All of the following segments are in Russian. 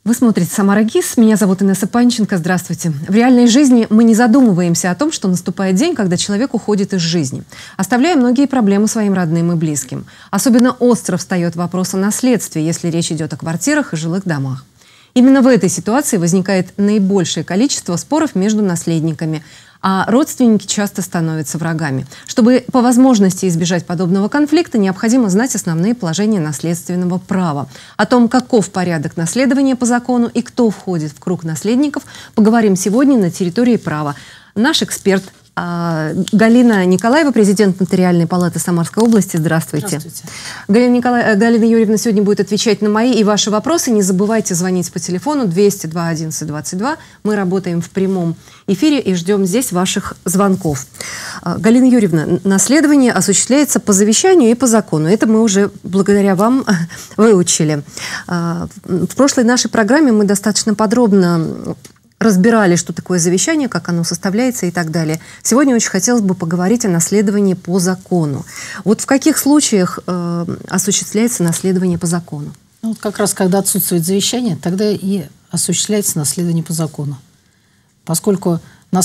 Вы смотрите «Самара ГИС». Меня зовут Инесса Панченко. Здравствуйте. В реальной жизни мы не задумываемся о том, что наступает день, когда человек уходит из жизни, оставляя многие проблемы своим родным и близким. Особенно остро встает вопрос о наследстве, если речь идет о квартирах и жилых домах. Именно в этой ситуации возникает наибольшее количество споров между наследниками, а родственники часто становятся врагами. Чтобы по возможности избежать подобного конфликта, необходимо знать основные положения наследственного права. О том, каков порядок наследования по закону и кто входит в круг наследников, поговорим сегодня на территории права. Наш эксперт Галина Николаева, президент Нотариальной палаты Самарской области. Здравствуйте. Здравствуйте. Галина Юрьевна сегодня будет отвечать на мои и ваши вопросы. Не забывайте звонить по телефону 202 11 22. Мы работаем в прямом эфире и ждем здесь ваших звонков. Галина Юрьевна, наследование осуществляется по завещанию и по закону. Это мы уже благодаря вам выучили. В прошлой нашей программе мы достаточно подробно разбирали, что такое завещание, как оно составляется и так далее. Сегодня очень хотелось бы поговорить о наследовании по закону. Вот в каких случаях осуществляется наследование по закону? Ну, как раз когда отсутствует завещание, тогда и осуществляется наследование по закону. Поскольку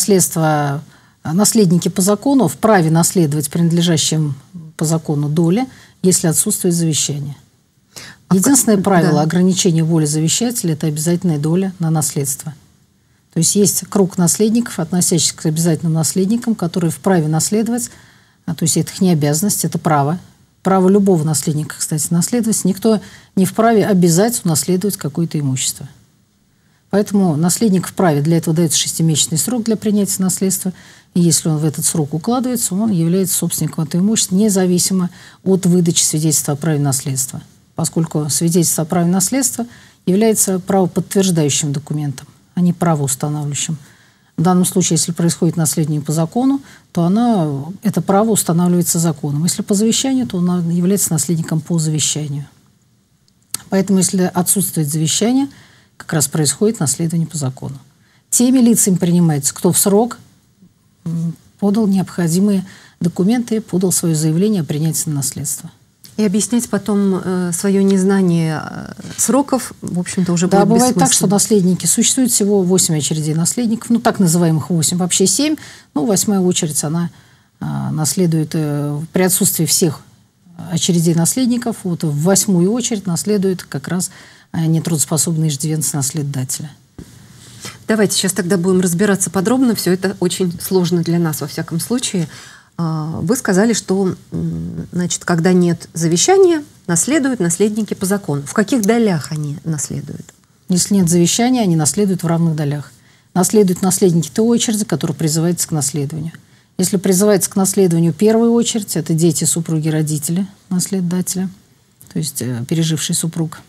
наследники по закону вправе наследовать принадлежащим по закону доли, если отсутствует завещание. Единственное правило ограничения воли завещателя – это обязательная доля на наследство. То есть есть круг наследников, относящихся к обязательным наследникам, которые вправе наследовать, то есть это их не обязанность, это право. Право любого наследника, кстати, наследовать. Никто не вправе обязать унаследовать какое-то имущество. Поэтому наследник вправе, для этого дается 6-месячный срок для принятия наследства. И если он в этот срок укладывается, он является собственником этого имущества, независимо от выдачи свидетельства о праве наследства. Поскольку свидетельство о праве наследства является правоподтверждающим документом, а не правоустанавливающим. В данном случае, если происходит наследование по закону, то это право устанавливается законом. Если по завещанию, то он является наследником по завещанию. Поэтому, если отсутствует завещание, как раз происходит наследование по закону. Теми лицами принимается, кто в срок подал необходимые документы, подал свое заявление о принятии на наследство. И объяснять потом свое незнание сроков, в общем-то, уже будет бывает бессмысленно. так, что наследники, существует всего 8 очередей наследников, ну, так называемых 8, вообще 7, ну, 8-я очередь, она наследует при отсутствии всех очередей наследников, вот в 8-ю очередь наследует как раз нетрудоспособный иждивенец наследодателя. Давайте сейчас тогда будем разбираться подробно, все это очень сложно для нас, во всяком случае. Вы сказали, что, значит, когда нет завещания, наследуют наследники по закону. В каких долях они наследуют? Если нет завещания, они наследуют в равных долях. Наследуют наследники той очереди, которая призывается к наследованию. Если призывается к наследованию первая очередь, это дети, супруги, родители наследодателя, то есть переживший супруг,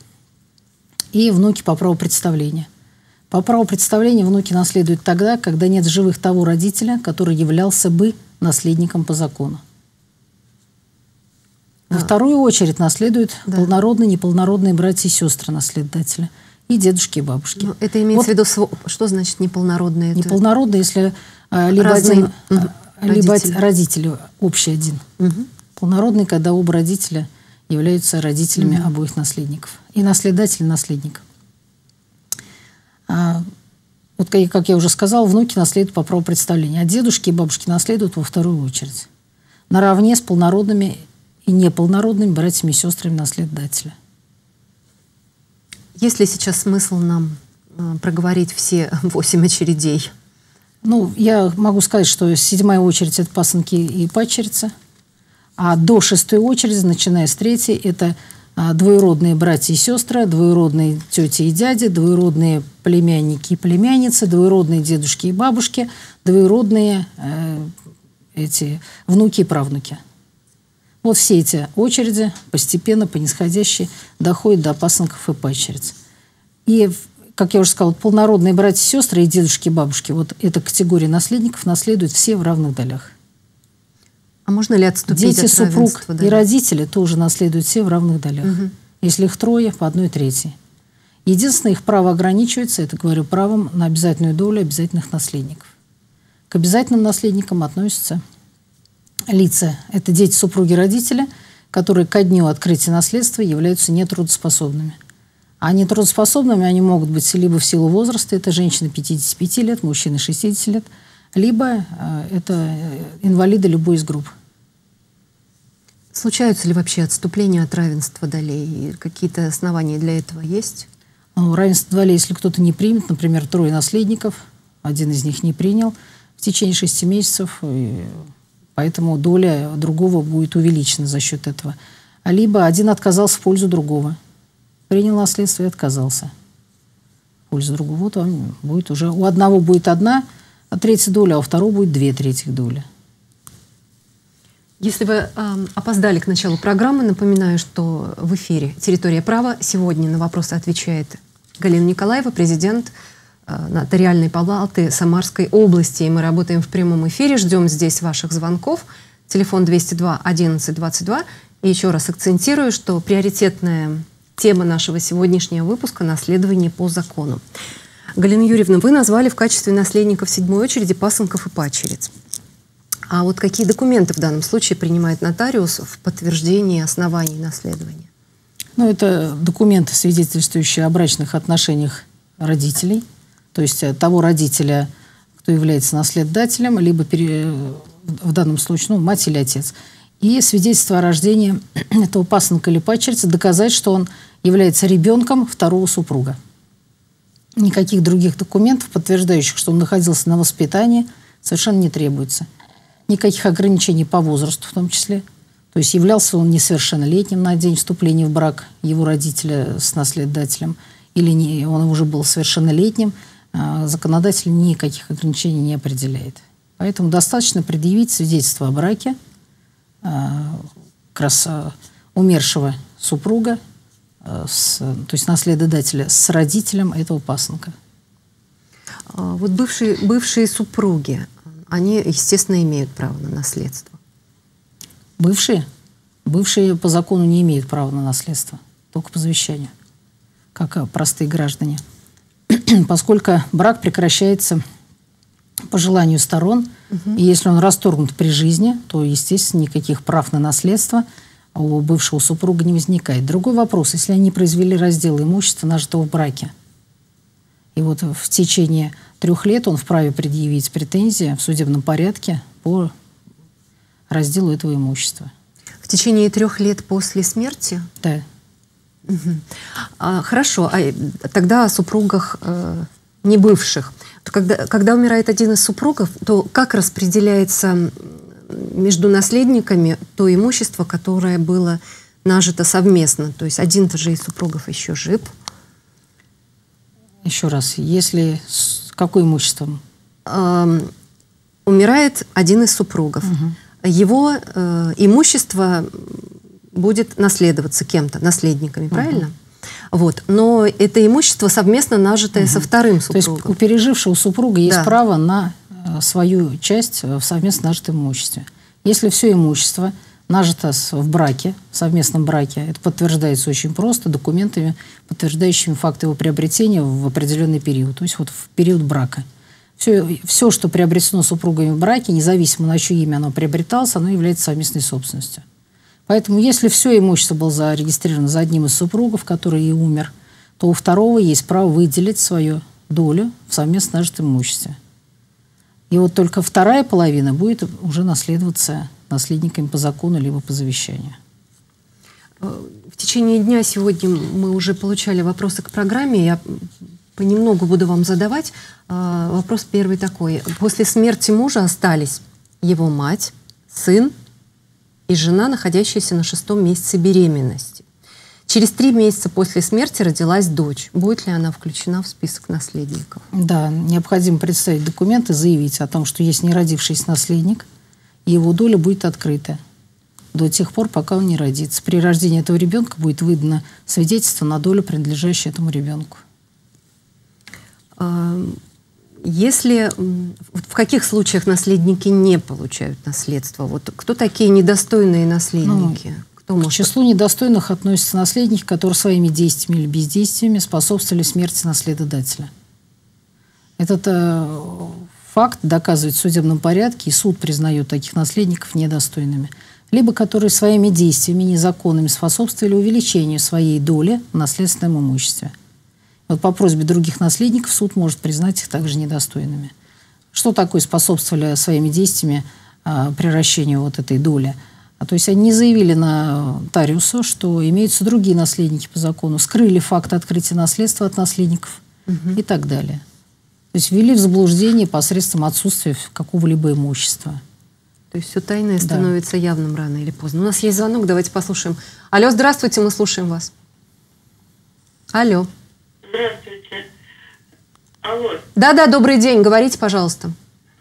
и внуки по праву представления. По праву представления внуки наследуют тогда, когда нет в живых того родителя, который являлся бы наследником по закону. Во вторую очередь наследуют полнородные, неполнородные братья и сестры наследодателя и дедушки и бабушки. Но это имеется в виду, что значит неполнородные? Неполнородные, если либо родители общий один. Полнородные, когда оба родителя являются родителями обоих наследников. И наследодатель наследник. Вот, как я уже сказала, внуки наследуют по праву представления, а дедушки и бабушки наследуют во вторую очередь. Наравне с полнородными и неполнородными братьями и сестрами наследодателя. Есть ли сейчас смысл нам проговорить все 8 очередей? Ну, я могу сказать, что 7-я очередь – это пасынки и падчерицы, а до 6-й очереди, начиная с 3-й, это двоюродные братья и сестры, двоюродные тети и дяди, двоюродные племянники и племянницы, двоюродные дедушки и бабушки, двоюродные внуки и правнуки. Вот все эти очереди постепенно по нисходящей доходят до пасынков и падчериц. И, как я уже сказала, полнородные братья и сестры и дедушки и бабушки, вот эта категория наследников наследуют все в равных долях. А можно ли отступить Дети, от супруг равенства, и родители тоже наследуют все в равных долях. Если их трое, по 1/3. Единственное, их право ограничивается, это, говорю, правом на обязательную долю обязательных наследников. К обязательным наследникам относятся лица. Это дети, супруги, родители, которые ко дню открытия наследства являются нетрудоспособными. А нетрудоспособными они могут быть либо в силу возраста, это женщины 55 лет, мужчины 60 лет, либо это инвалиды любой из групп. Случаются ли вообще отступления от равенства долей? Какие-то основания для этого есть? Ну, равенство долей, если кто-то не примет, например, 3 наследников, один из них не принял в течение 6 месяцев, поэтому доля другого будет увеличена за счет этого. Либо один отказался в пользу другого. Принял наследство и отказался в пользу другого. То будет уже, у одного будет 1/3 доля, а у второго будет 2/3 доли. Если вы опоздали к началу программы, напоминаю, что в эфире «Территория права». Сегодня на вопросы отвечает Галина Николаева, президент Нотариальной палаты Самарской области. И мы работаем в прямом эфире, ждем здесь ваших звонков. Телефон 202 11 22. И еще раз акцентирую, что приоритетная тема нашего сегодняшнего выпуска – наследование по закону. Галина Юрьевна, вы назвали в качестве наследников 7-й очереди пасынков и падчериц. А вот какие документы в данном случае принимает нотариус в подтверждении оснований наследования? Ну, это документы, свидетельствующие о брачных отношениях родителей, то есть того родителя, кто является наследодателем, либо в данном случае мать или отец. И свидетельство о рождении этого пасынка или падчерицы, доказать, что он является ребенком второго супруга. Никаких других документов, подтверждающих, что он находился на воспитании, совершенно не требуется. Никаких ограничений по возрасту в том числе. То есть являлся он несовершеннолетним на день вступления в брак его родителя с наследодателем, или он уже был совершеннолетним, законодатель никаких ограничений не определяет. Поэтому достаточно предъявить свидетельство о браке как раз умершего супруга, то есть наследодателя, с родителем этого пасынка. Вот бывшие супруги, они, естественно, имеют право на наследство. Бывшие? Бывшие по закону не имеют права на наследство, только по завещанию, как простые граждане. Поскольку брак прекращается по желанию сторон, и если он расторгнут при жизни, то, естественно, никаких прав на наследство у бывшего супруга не возникает. Другой вопрос, если они произвели раздел имущества, нажитого в браке, и вот в течение 3 лет он вправе предъявить претензии в судебном порядке по разделу этого имущества. В течение 3 лет после смерти? Да. Хорошо, тогда о супругах не бывших. Когда умирает один из супругов, то как распределяется между наследниками то имущество, которое было нажито совместно? То есть один-то же из супругов еще жив. Еще раз, если с какое имущество? Умирает один из супругов. Его имущество будет наследоваться кем-то, наследниками, правильно? Вот. Но это имущество совместно нажитое со вторым супругом. То есть у пережившего супруга есть право на свою часть в совместно нажитом имуществе. Если все имущество нажито в браке, в совместном браке, это подтверждается очень просто документами, подтверждающими факт его приобретения в определенный период, то есть вот в период брака. Все, что приобретено супругами в браке, независимо на чье имя оно приобреталось, оно является совместной собственностью. Поэтому если все имущество было зарегистрировано за одним из супругов, который и умер, то у второго есть право выделить свою долю в совместно нажитом имуществе. И вот только вторая половина будет уже наследоваться наследниками по закону либо по завещанию. В течение дня сегодня мы уже получали вопросы к программе. Я понемногу буду вам задавать. Вопрос первый такой. После смерти мужа остались его мать, сын и жена, находящаяся на 6-м месяце беременности. Через 3 месяца после смерти родилась дочь. Будет ли она включена в список наследников? Да, необходимо представить документы, заявить о том, что есть неродившийся наследник, и его доля будет открыта до тех пор, пока он не родится. При рождении этого ребенка будет выдано свидетельство на долю, принадлежащую этому ребенку. Если в каких случаях наследники не получают наследство? Вот кто такие недостойные наследники? К числу недостойных относятся наследники, которые своими действиями или бездействиями способствовали смерти наследодателя. Этот факт доказывает в судебном порядке, и суд признает таких наследников недостойными. либо которые своими действиями незаконными способствовали увеличению своей доли в наследственном имуществе. Вот по просьбе других наследников суд может признать их также недостойными. Что такое способствовали своими действиями приращению вот этой доли? То есть они не заявили нотариусу, что имеются другие наследники по закону, скрыли факт открытия наследства от наследников и так далее. То есть ввели в заблуждение посредством отсутствия какого-либо имущества. То есть все тайное становится явным рано или поздно. У нас есть звонок, давайте послушаем. Алло, здравствуйте, мы слушаем вас. Алло. Здравствуйте. Алло. Да-да, добрый день, говорите, пожалуйста.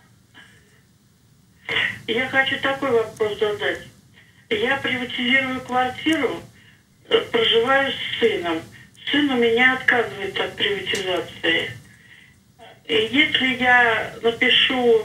Я хочу такой вопрос задать. Я приватизирую квартиру, проживаю с сыном. Сын у меня отказывается от приватизации. И если я напишу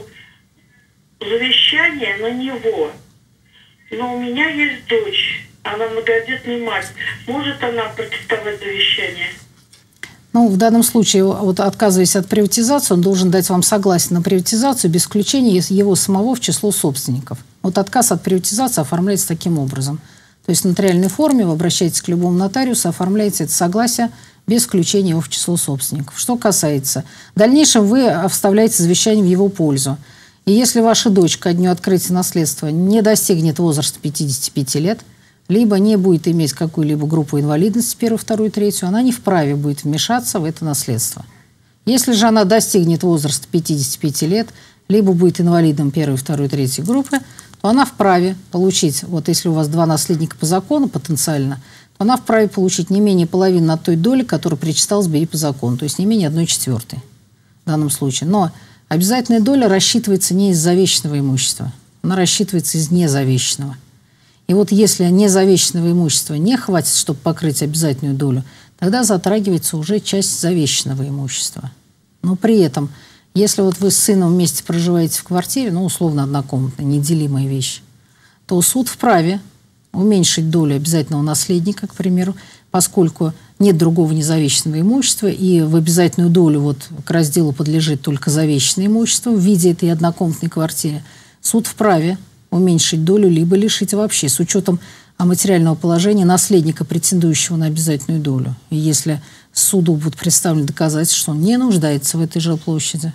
завещание на него, но у меня есть дочь, она многодетная мать, может она протестовать завещание? Ну, в данном случае, вот отказываясь от приватизации, он должен дать вам согласие на приватизацию без включения его самого в число собственников. Вот отказ от приватизации оформляется таким образом. То есть в нотариальной форме вы обращаетесь к любому нотариусу, оформляете это согласие без включения его в число собственников. Что касается, в дальнейшем вы вставляете завещание в его пользу. И если ваша дочь ко дню открытия наследства не достигнет возраста 55 лет, либо не будет иметь какую-либо группу инвалидности, первую, вторую, третью, она не вправе будет вмешаться в это наследство. Если же она достигнет возраста 55 лет, либо будет инвалидом первой, второй, третьей группы, то она вправе получить, вот если у вас два наследника по закону потенциально, то она вправе получить не менее половины от той доли, которая причиталась бы ей по закону, то есть не менее 1/4 в данном случае. Но обязательная доля рассчитывается не из завещанного имущества, она рассчитывается из незавещанного. И вот если незавещанного имущества не хватит, чтобы покрыть обязательную долю, тогда затрагивается уже часть завещанного имущества. Но при этом, если вот вы с сыном вместе проживаете в квартире, ну, условно, однокомнатная, неделимая вещь, то суд вправе уменьшить долю обязательного наследника, к примеру, поскольку нет другого незавещанного имущества, и в обязательную долю вот к разделу подлежит только завещанное имущество в виде этой однокомнатной квартиры, суд вправе уменьшить долю, либо лишить вообще, с учетом материального положения наследника, претендующего на обязательную долю. И если суду будут представлены доказательства, что он не нуждается в этой жилплощади,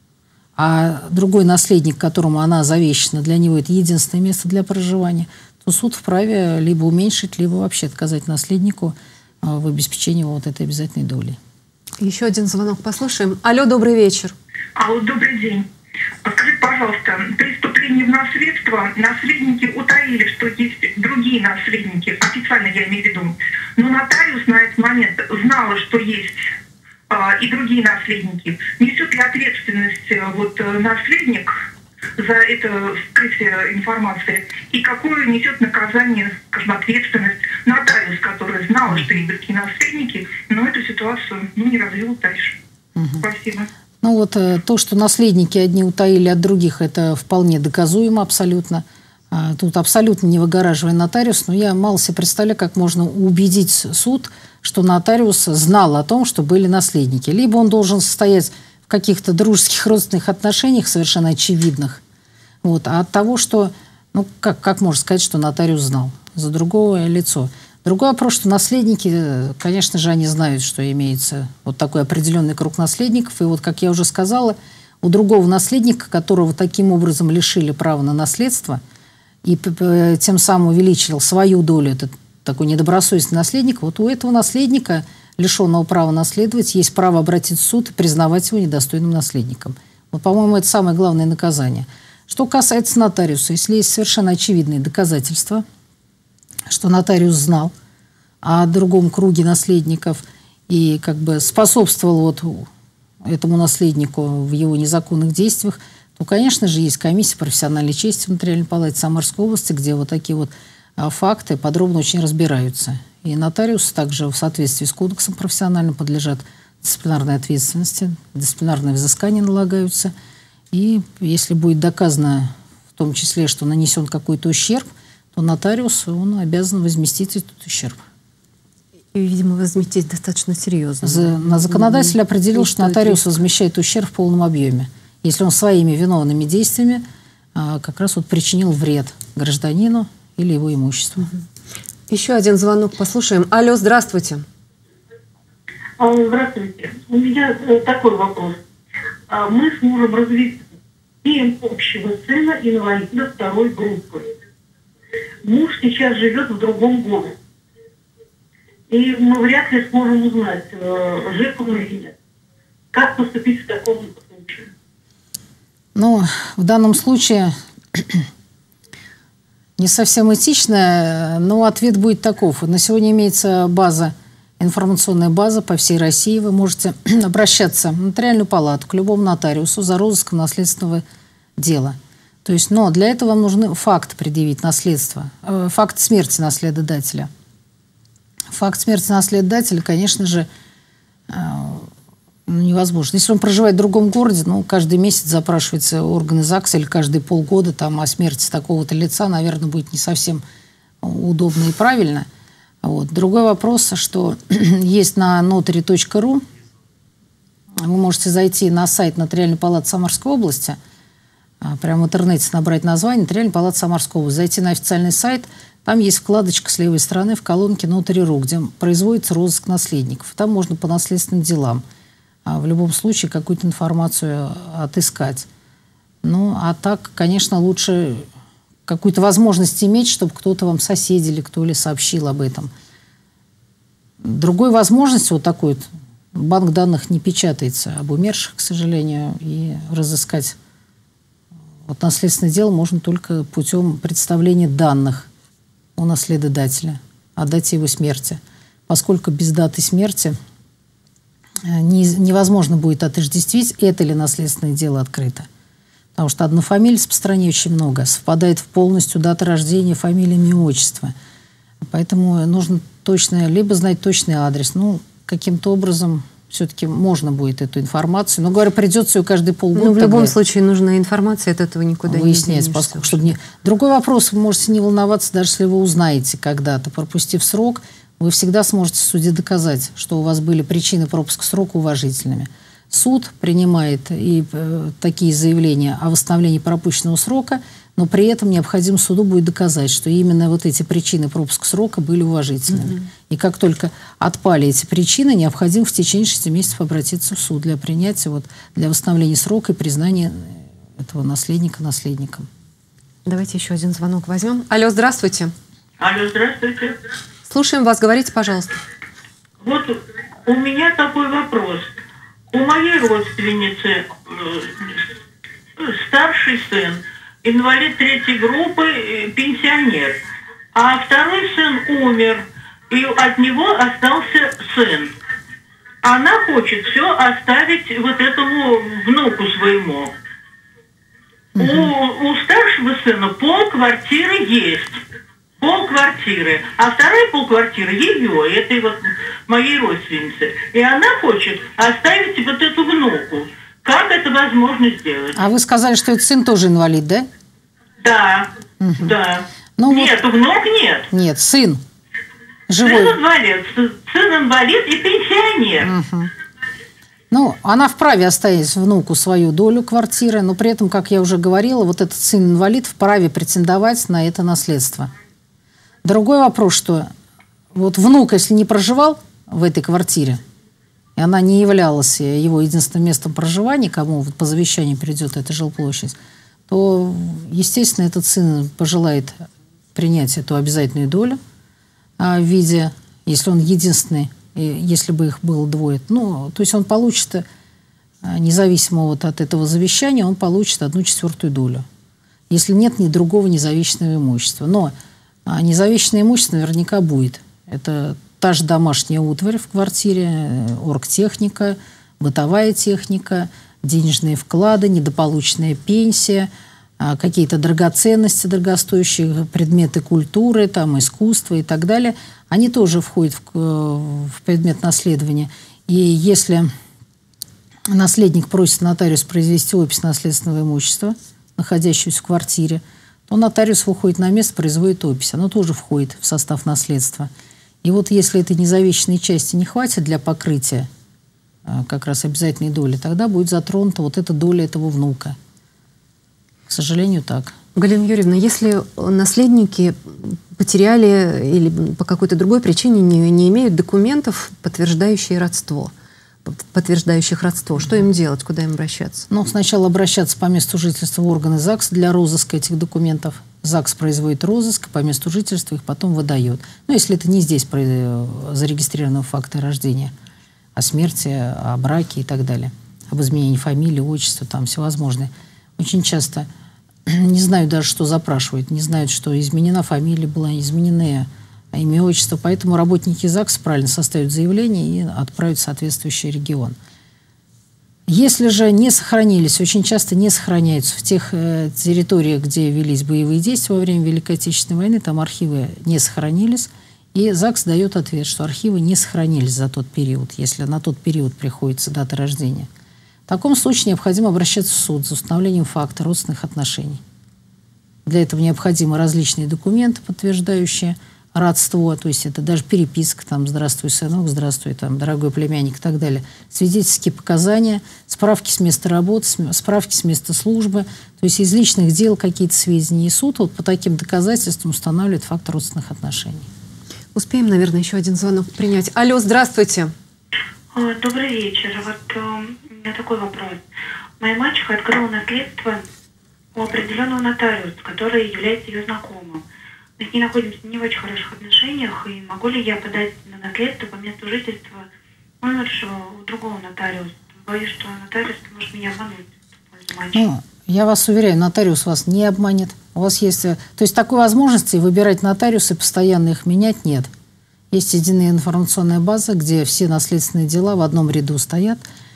а другой наследник, которому она завещана, для него это единственное место для проживания, то суд вправе либо уменьшить, либо вообще отказать наследнику в обеспечении вот этой обязательной доли. Еще один звонок послушаем. Алло, добрый вечер. Алло, добрый день. Скажите, пожалуйста, при вступлении в наследство наследники утаили, что есть другие наследники, официально я имею в виду, но нотариус на этот момент знала, что есть и другие наследники. Несет ли ответственность наследник за это скрытие информации? И какое несет наказание, скажем, ответственность нотариус, который знал, что есть другие наследники, но эту ситуацию не развил дальше? Спасибо. Ну вот то, что наследники одни утаили от других, это вполне доказуемо абсолютно. Тут абсолютно не выгораживая нотариус, но я мало себе представляю, как можно убедить суд, что нотариус знал о том, что были наследники. Либо он должен состоять в каких-то дружеских родственных отношениях, совершенно очевидных. Вот. А от того, что, ну как можно сказать, что нотариус знал за другое лицо? Другой вопрос, что наследники, конечно же, они знают, что имеется вот такой определенный круг наследников. И вот, как я уже сказала, у другого наследника, которого таким образом лишили права на наследство, и тем самым увеличил свою долю, это такой недобросовестный наследник, вот у этого наследника, лишенного права наследовать, есть право обратиться в суд и признавать его недостойным наследником. Вот, по-моему, это самое главное наказание. Что касается нотариуса, если есть совершенно очевидные доказательства, что нотариус знал о другом круге наследников и как бы способствовал вот этому наследнику в его незаконных действиях, то, конечно же, есть комиссия профессиональной чести в Нотариальной палате Самарской области, где вот такие вот факты подробно очень разбираются. И нотариусы также в соответствии с кодексом профессиональным подлежат дисциплинарной ответственности, дисциплинарные взыскания налагаются. И если будет доказано в том числе, что нанесен какой-то ущерб, то нотариус, он обязан возместить этот ущерб. И, видимо, возместить достаточно серьезно. Законодатель определил, что нотариус возмещает ущерб в полном объеме, если он своими виновными действиями как раз вот причинил вред гражданину или его имущество. Еще один звонок послушаем. Алло, здравствуйте. Здравствуйте. У меня такой вопрос. Мы с мужем развелись, имеем общего сына, инвалида второй группы. Муж сейчас живет в другом городе. И мы вряд ли сможем узнать, жив он или нет. Как поступить в таком случае? Ну, в данном случае не совсем этично, но ответ будет таков. На сегодня имеется база, информационная база по всей России. Вы можете обращаться в нотариальную палату, к любому нотариусу за розыском наследственного дела. То есть, но для этого вам нужны факт предъявить наследство, факт смерти наследодателя. Факт смерти наследодателя, конечно же, невозможно. Если он проживает в другом городе, ну, каждый месяц запрашивается органы ЗАГСа или каждые полгода там о смерти такого-то лица, наверное, будет не совсем удобно и правильно. Вот. Другой вопрос, что есть на notary.ru, вы можете зайти на сайт Нотариальной палаты Самарской области, прямо в интернете набрать название Нотариальной палаты Самарской области, зайти на официальный сайт, там есть вкладочка с левой стороны в колонке Notary.ru, где производится розыск наследников. Там можно по наследственным делам в любом случае какую-то информацию отыскать. Ну, а так, конечно, лучше какую-то возможность иметь, чтобы кто-то вам, соседи или кто ли, сообщил об этом. Другой возможности вот такой вот, банк данных не печатается об умерших, к сожалению, и разыскать вот наследственное дело можно только путем представления данных у наследодателя о дате его смерти. Поскольку без даты смерти невозможно будет отождествить, это ли наследственное дело открыто. Потому что однофамильцев по стране очень много. Совпадает полностью дата рождения, фамилия, имя, отчество. Поэтому нужно точно, либо знать точный адрес. Ну, каким-то образом все-таки можно будет эту информацию. Но, говорю, придется ее каждые полгода. Но в любом случае нужна информация, от этого никуда выяснять, не поскольку, чтобы не... Другой вопрос, вы можете не волноваться, даже если вы узнаете когда-то, пропустив срок, вы всегда сможете в суде доказать, что у вас были причины пропуска срока уважительными. Суд принимает и такие заявления о восстановлении пропущенного срока, но при этом необходимо суду будет доказать, что именно вот эти причины пропуска срока были уважительными. И как только отпали эти причины, необходимо в течение 6 месяцев обратиться в суд для принятия, вот, для восстановления срока и признания этого наследника наследником. Давайте еще один звонок возьмем. Алло, здравствуйте. Алло, здравствуйте. Слушаем вас, говорите, пожалуйста. Вот у меня такой вопрос. У моей родственницы старший сын, инвалид 3-й группы, пенсионер, а второй сын умер, и от него остался сын. Она хочет все оставить вот этому внуку своему. У старшего сына полквартиры есть. Полквартиры. А вторая полквартира ее, этой вот моей родственницы. И она хочет оставить вот эту внуку. Как это возможно сделать? А вы сказали, что этот сын тоже инвалид, да? Да, да. Ну, нет, вот... внук нет. Нет, сын. Живой. Сын инвалид и пенсионер. Ну, она вправе оставить внуку свою долю квартиры, но при этом, как я уже говорила, вот этот сын-инвалид вправе претендовать на это наследство. Другой вопрос, что вот внук, если не проживал в этой квартире, и она не являлась его единственным местом проживания, кому вот по завещанию придет эта жилплощадь, то, естественно, этот сын пожелает принять эту обязательную долю в виде, если он единственный, если бы их было двое, ну, то есть он получит, независимо вот от этого завещания, он получит 1/4 долю. Если нет ни другого независимого имущества. Но независимое имущество наверняка будет. Это та же домашняя утварь в квартире, оргтехника, бытовая техника, денежные вклады, недополученная пенсия, какие-то драгоценности, дорогостоящие предметы культуры, там, искусства и так далее. Они тоже входят в предмет наследования. И если наследник просит нотариус произвести опись наследственного имущества, находящегося в квартире, то нотариус выходит на место, производит опись. Оно тоже входит в состав наследства. И вот если этой независимой части не хватит для покрытия как раз обязательной доли, тогда будет затронута вот эта доля этого внука. К сожалению, так. Галина Юрьевна, если наследники потеряли или по какой-то другой причине не имеют документов, подтверждающих родство, что им делать, куда им обращаться? Ну, сначала обращаться по месту жительства в органы ЗАГС для розыска этих документов. ЗАГС производит розыск, по месту жительства их потом выдает. Ну, если это не здесь зарегистрированы факты рождения, о смерти, о браке и так далее, об изменении фамилии, отчества, там всевозможные. Очень часто не знают даже, что запрашивают, не знают, что изменена фамилия была, изменены имя, отчество. Поэтому работники ЗАГС правильно составят заявление и отправят в соответствующий регион. Если же не сохранились, очень часто не сохраняются в тех территориях, где велись боевые действия во время Великой Отечественной войны, там архивы не сохранились, и ЗАГС дает ответ, что архивы не сохранились за тот период, если на тот период приходится дата рождения. В таком случае необходимо обращаться в суд за установлением факта родственных отношений. Для этого необходимы различные документы, подтверждающие родство, то есть это даже переписка, там, «Здравствуй, сынок», «Здравствуй, там, дорогой племянник» и так далее, свидетельские показания, справки с места работы, справки с места службы, то есть из личных дел какие-то сведения. И суд вот по таким доказательствам устанавливает факт родственных отношений. Успеем, наверное, еще один звонок принять. Алло, здравствуйте. Добрый вечер. Вот у меня такой вопрос. Моя мачеха открыла наследство у определенного нотариуса, который является ее знакомым. Мы с ней находимся не в очень хороших отношениях, и могу ли я подать на наследство по месту жительства умершего у другого нотариуса? Боюсь, что нотариус может меня обмануть. Ну, я вас уверяю, нотариус вас не обманет. У вас есть, то есть такой возможности выбирать нотариусы, постоянно их менять, нет. Есть единая информационная база, где все наследственные дела в одном ряду стоят.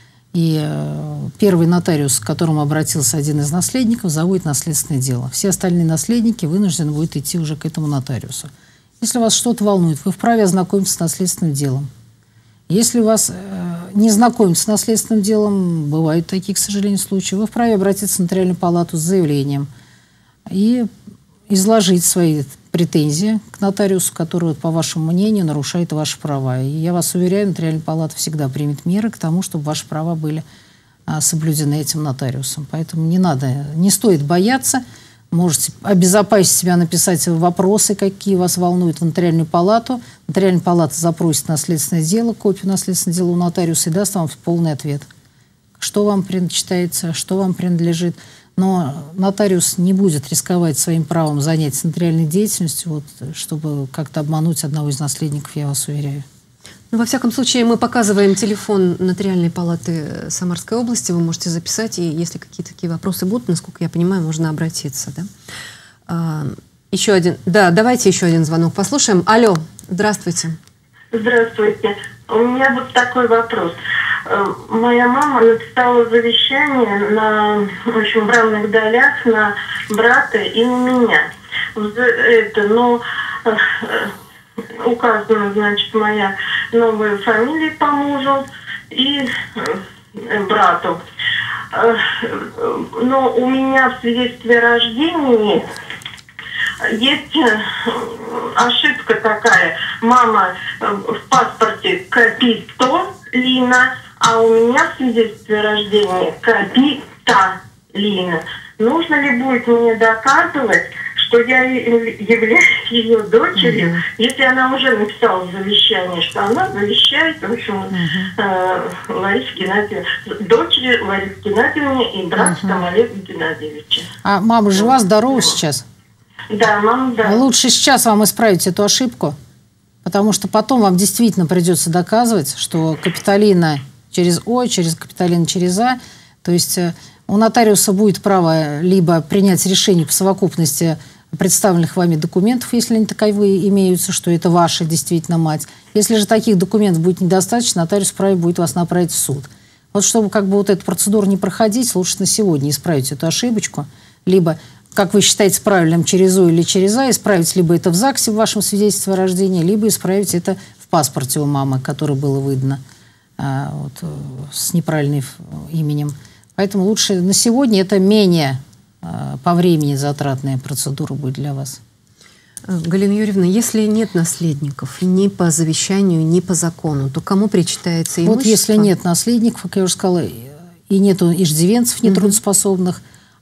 И первый нотариус, к которому обратился один из наследников, заводит наследственное дело. Все остальные наследники вынуждены будут идти уже к этому нотариусу. Если вас что-то волнует, вы вправе ознакомиться с наследственным делом. Если вас не знакомят с наследственным делом, бывают такие, к сожалению, случаи, вы вправе обратиться в Нотариальную палату с заявлением и изложить свои претензии к нотариусу, который, по вашему мнению, нарушает ваши права. И я вас уверяю, Нотариальная палата всегда примет меры к тому, чтобы ваши права были соблюдены этим нотариусом. Поэтому не стоит бояться. Можете обезопасить себя, написать вопросы, какие вас волнуют, в Нотариальную палату. Нотариальная палата запросит наследственное дело, копию наследственного дела у нотариуса и даст вам полный ответ. Что вам предпочитается, что вам принадлежит. Но нотариус не будет рисковать своим правом заняться нотариальной деятельностью, вот, чтобы как-то обмануть одного из наследников, я вас уверяю. Ну, во всяком случае, мы показываем телефон Нотариальной палаты Самарской области. Вы можете записать, и если какие-то такие вопросы будут, насколько я понимаю, можно обратиться. Да? Еще один. Да, давайте еще один звонок послушаем. Алло, здравствуйте. Здравствуйте. У меня вот такой вопрос. Моя мама написала завещание в общем, в равных долях на брата и на меня. Указана, значит, моя новая фамилия по мужу и брату. Но у меня в свидетельстве о рождении есть ошибка такая. Мама в паспорте Капито Лина, а у меня в свидетельстве о рождении Капита Лина. Нужно ли будет мне доказывать, что я являюсь ее дочерью, если она уже написала завещание, что она завещает, в общем, Ларисе Геннадьевне, дочери Ларисы Геннадьевне и брату Олегу Геннадьевичу. А мама жива, здорова сейчас? Да, мама, да. Лучше сейчас вам исправить эту ошибку, потому что потом вам действительно придется доказывать, что Капитолина через О, Капитолина через А, то есть у нотариуса будет право либо принять решение по совокупности представленных вами документов, если они таковые имеются, что это ваша действительно мать. Если же таких документов будет недостаточно, нотариус вправе будет вас направить в суд. Вот чтобы как бы вот эту процедуру не проходить, лучше на сегодня исправить эту ошибочку, либо, как вы считаете правильным, через О или через А, исправить либо это в ЗАГСе в вашем свидетельстве о рождении, либо исправить это в паспорте у мамы, которое было выдано с неправильным именем. Поэтому лучше на сегодня это менее по времени затратная процедура будет для вас. Галина Юрьевна, если нет наследников ни по завещанию, ни по закону, то кому причитается имущество? Вот если нет наследников, как я уже сказала, и нет иждивенцев нетрудоспособных,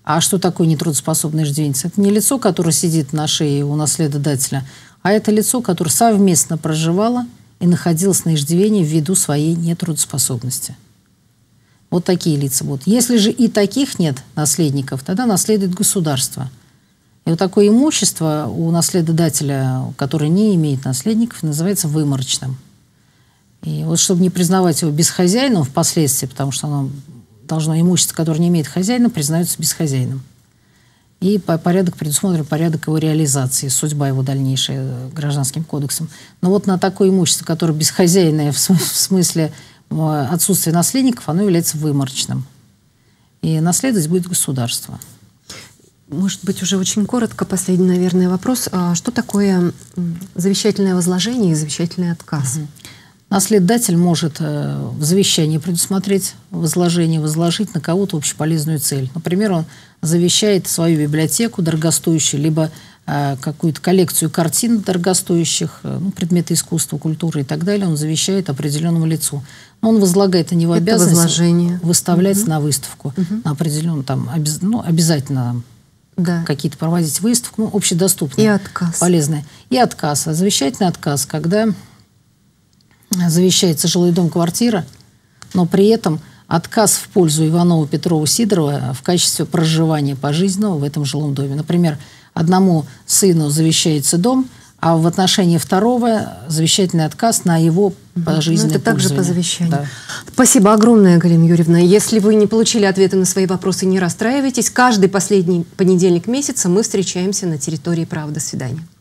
А что такое нетрудоспособное иждивенец? Это не лицо, которое сидит на шее у наследодателя, а это лицо, которое совместно проживало и находилось на иждивении ввиду своей нетрудоспособности. Вот такие лица будут. Если же и таких нет наследников, тогда наследует государство. И вот такое имущество у наследодателя, который не имеет наследников, называется выморочным. И вот чтобы не признавать его безхозяином впоследствии, потому что оно должно, имущество, которое не имеет хозяина, признается безхозяином. И порядок предусмотрен, порядок его реализации, судьба его дальнейшая Гражданским кодексом. Но вот на такое имущество, которое безхозяйное в смысле отсутствия наследников, оно является выморочным. И наследовать будет государство. Может быть, уже очень коротко, последний, наверное, вопрос. Что такое завещательное возложение и завещательный отказ? Наследодатель может в завещании предусмотреть возложение, возложить на кого-то общеполезную цель. Например, он завещает свою библиотеку дорогостоящую, либо какую-то коллекцию картин дорогостоящих, предметы искусства, культуры и так далее, он завещает определенному лицу. Но он возлагает на него обязанность выставлять на выставку, на определенную, там, обязательно какие-то проводить выставку, общедоступные, и отказ. Полезные. И отказ. А завещательный отказ, когда завещается жилой дом, квартира, но при этом отказ в пользу Иванова, Петрова, Сидорова в качестве проживания пожизненного в этом жилом доме. Например, одному сыну завещается дом, а в отношении второго завещательный отказ на его пожизненное это также пользование. по завещанию. Да. Спасибо огромное, Галина Юрьевна. Если вы не получили ответы на свои вопросы, не расстраивайтесь. Каждый последний понедельник месяца мы встречаемся на территории права. До свидания.